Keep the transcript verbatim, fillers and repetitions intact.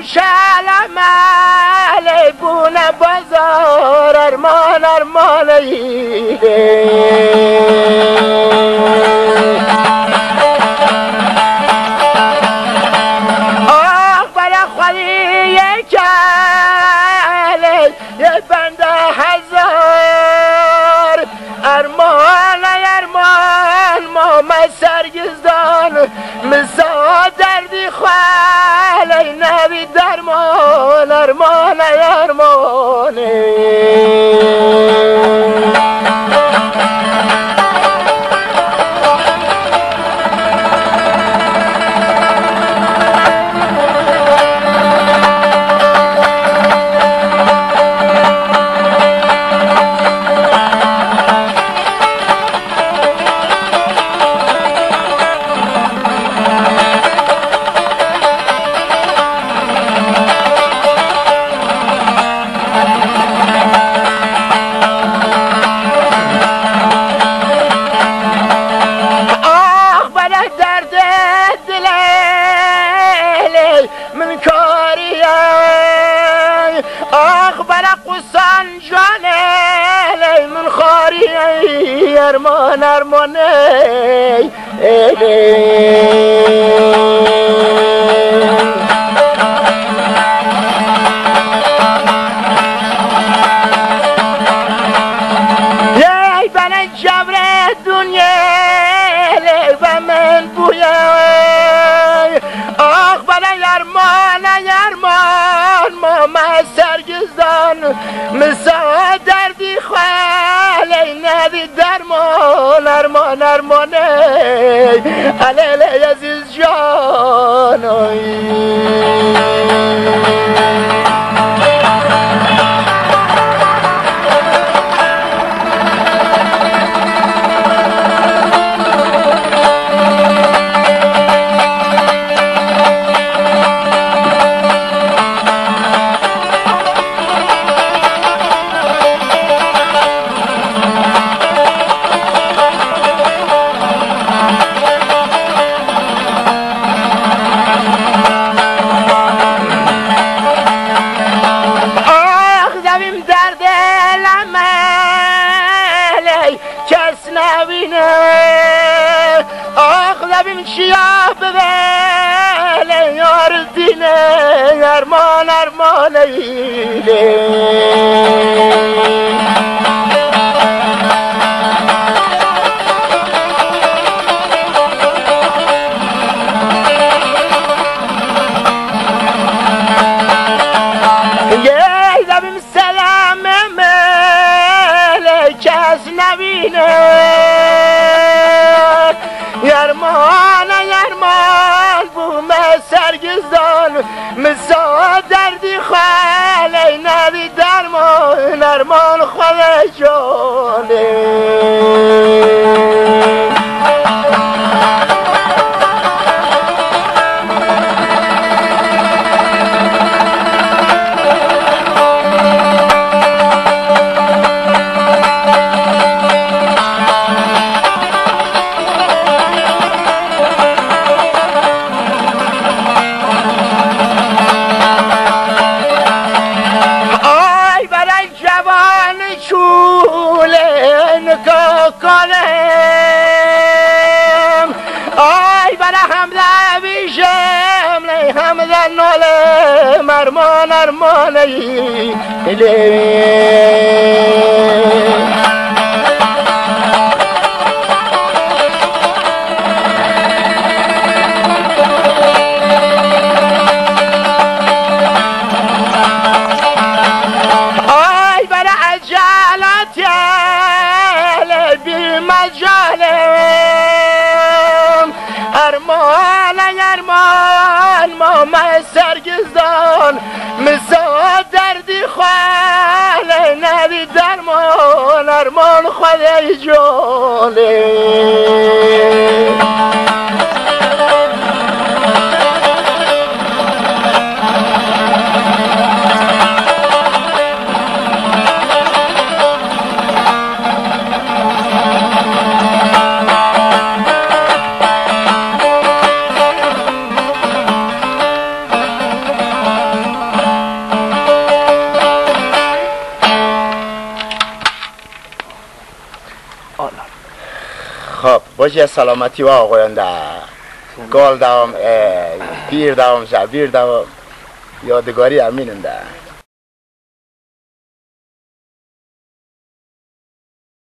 شلم علی بونه بازار ارمان ارمان ایده آخ برای خواهی کلی یه بنده هزار ارمان ارمان ما مسرگزدان مسا دردی خواهی نبی درمان ارمان ارمانه آخ برا قصان جانه من خاری ارمان ارمانه یای بنا جبر دنیا و من بویم آخ بنا ارمان ارمان ما مسرگزدان مسا دردی خواهی ندی درمان ارمان ارمانه علیل عزیز جانایی کس نبینه آخ لبیم شیاه ببله یار دینه ارمان ارمان ایله یه لبیم سلام مله کس نبینه یرمان یرمان بومه سرگزدان مسا دردی خالی نبی درمان ارمان خواهی جانه کنم آی برا حمله بیشم لی حمله نالم ارمان ارمانی آی برا عجلت مجالم ارمان ارمان ما مسرگزدان مسا دردی خواهی ندی درمان ارمان خواهی جانه خوشی سلامتی و آقایان ده گال دوام پیر دوام شبیر دوام یادگاری امینم ده